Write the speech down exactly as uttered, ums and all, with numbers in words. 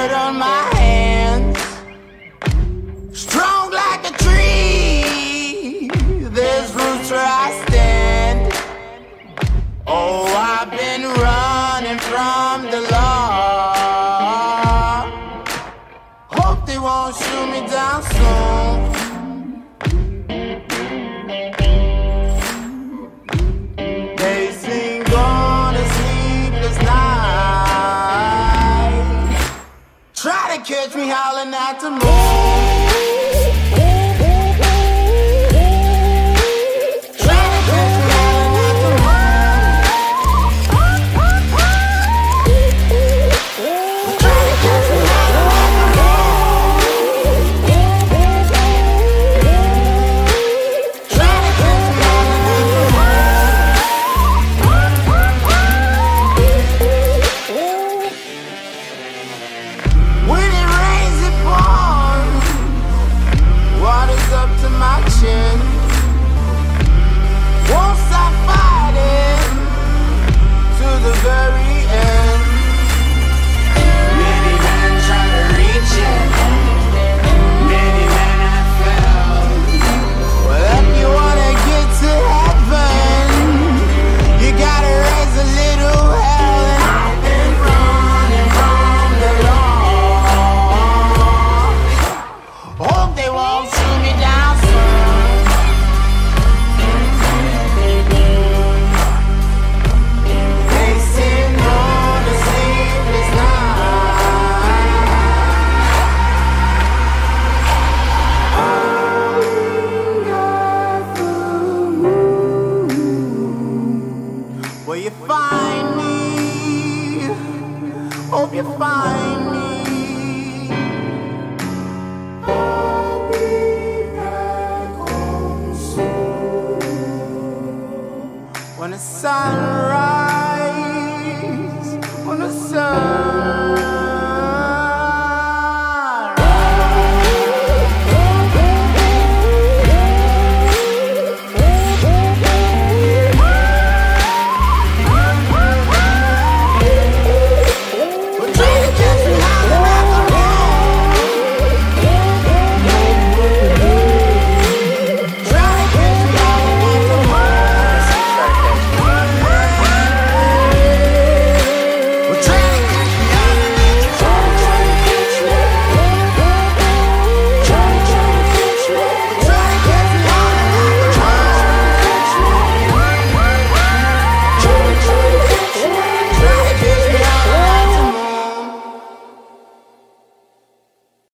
blood on my hands. Strong like a tree, there's roots where I stand. Oh, I've been running from the law. Hope they won't shoot me down soon. They sing on a sleepless night. Try to catch me howling at the moon. Won't stop fighting to the very end. Many men try to reach it, many men have failed. Well, if you wanna get to heaven, you gotta raise a little hell. And I've been running from the law. Hope they won't shoot me down soon. Will you find me? Hope you find me. I'll be back home soon. When the sun